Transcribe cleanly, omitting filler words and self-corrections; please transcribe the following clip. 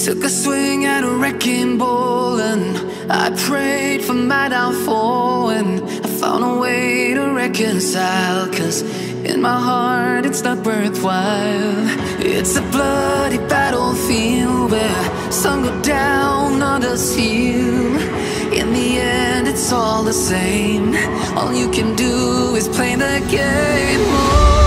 Took a swing at a wrecking ball and I prayed for my downfall, and I found a way to reconcile, 'cause in my heart it's not worthwhile. It's a bloody battlefield where some go down, others heal. In the end it's all the same. All you can do is play the game. Oh.